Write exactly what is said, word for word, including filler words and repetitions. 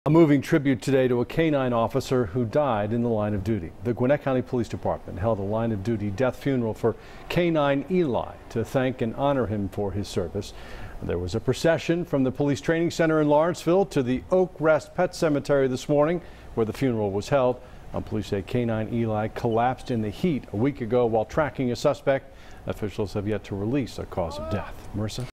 A moving tribute today to a canine officer who died in the line of duty. The Gwinnett County Police Department held a line of duty death funeral for Canine Eli to thank and honor him for his service. There was a procession from the police training center in Lawrenceville to the Oak Rest Pet Cemetery this morning, where the funeral was held. Um, police say Canine Eli collapsed in the heat a week ago while tracking a suspect. Officials have yet to release a cause of death. Marissa?